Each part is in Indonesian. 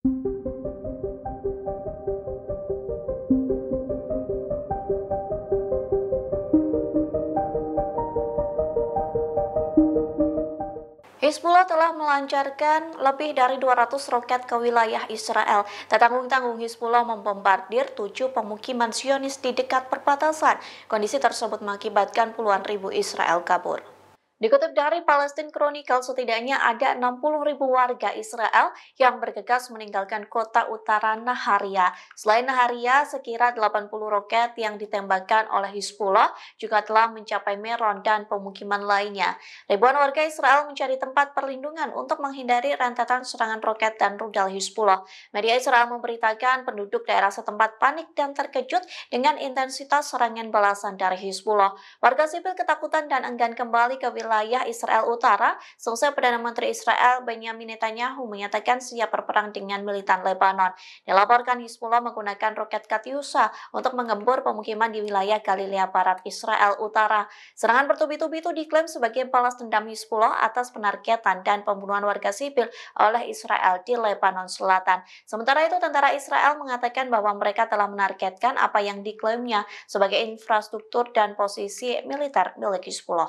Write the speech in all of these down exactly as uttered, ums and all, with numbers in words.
Hizbullah telah melancarkan lebih dari dua ratus roket ke wilayah Israel. Tak tanggung-tanggung, Hizbullah membombardir tujuh pemukiman Zionis di dekat perbatasan. Kondisi tersebut mengakibatkan puluhan ribu Israel kabur. Dikutip dari Palestine Chronicle, setidaknya ada enam puluh ribu warga Israel yang bergegas meninggalkan kota utara Naharia. Selain Naharia, sekira delapan puluh roket yang ditembakkan oleh Hizbullah juga telah mencapai Meron dan pemukiman lainnya. Ribuan warga Israel mencari tempat perlindungan untuk menghindari rentetan serangan roket dan rudal Hizbullah. Media Israel memberitakan penduduk daerah setempat panik dan terkejut dengan intensitas serangan balasan dari Hizbullah. Warga sipil ketakutan dan enggan kembali ke wilayah wilayah Israel Utara, selesai Perdana Menteri Israel Benyamin Netanyahu menyatakan siap berperang dengan militan Lebanon. Dilaporkan Hizbullah menggunakan roket Katyusha untuk menggempur pemukiman di wilayah Galilea Barat Israel Utara. Serangan bertubi-tubi itu diklaim sebagai balas dendam Hizbullah atas penargetan dan pembunuhan warga sipil oleh Israel di Lebanon Selatan. Sementara itu, tentara Israel mengatakan bahwa mereka telah menargetkan apa yang diklaimnya sebagai infrastruktur dan posisi militer milik Hizbullah.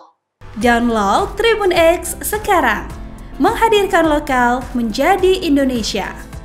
Download Tribun X sekarang, menghadirkan lokal menjadi Indonesia.